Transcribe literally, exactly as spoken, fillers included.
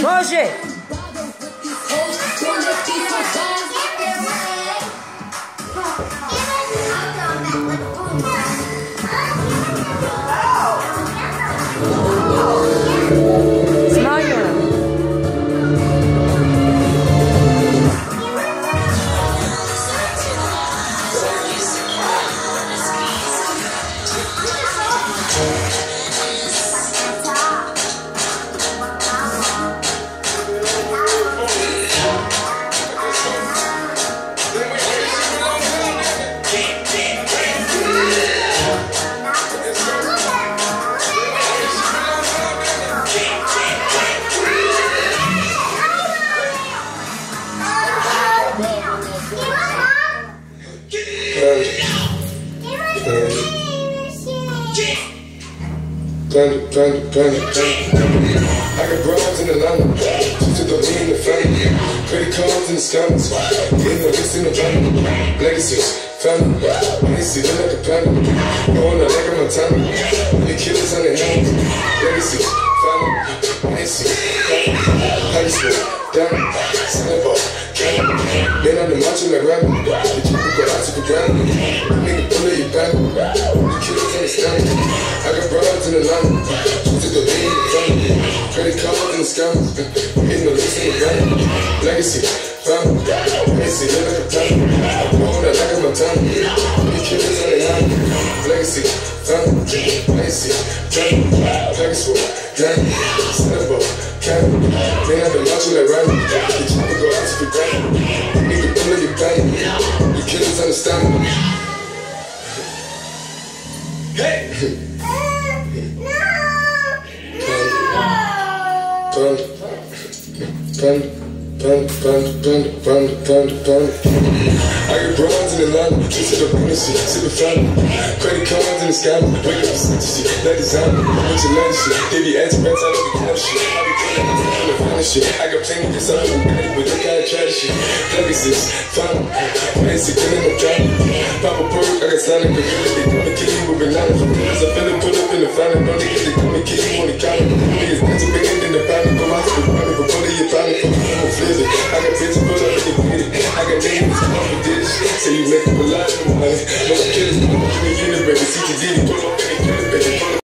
Roger! Smile your Panda, panda, panda, panda. I got broads in Atlanta, she took the lean in the family. Credit cards in the scammers, getting the list in the family. Legacies, family, legacy, look like a panda. Going to like a Montana, the killers on the hands. Legacies, family, legacy, family. High school, down, snap up, cannon. Been on the macho like rabbit, the people go out to the ground. Nigga pull up your back, the killers on the stand. I got broads in Atlanta, she took the lean in the family. Credit cards in the scammers, hitting the list in the van. Legacy, family, legacy, look like a panda. Going out like a Montana, the killers on the hand. Legacy, family, legacy, family. Package full, down, snap up, cannon. Been on the macho like rabbit, the people go out to the ground. Nigga pull up your back, the killers understand me. Hey! Panda, panda, panda, panda, panda, panda, panda, panda. I got broads in Atlanta, she took the bonus shit, she the family. Credit cards in the scam, wake up to shit, that designer, bunch of leather shit. They be asking rats out of the kind of shit. I be putting on the kind of shit. I got plenty of this other than that, but they gotta try this shit. Legacies, family, basic, killing the family. Papa Perk, I got silent gorilla, they come and kill you with bananas. As I feel it, put up in the family, don't they get to come and kill you on the counter. Niggas that's a big end in the family, go out to the family, go put it in your family, put it on flizzy. I got bitches put up in the pity, I got niggas come up with this. Say you make up a lot of money, no killers come up in the unit, baby, C T D, pull up.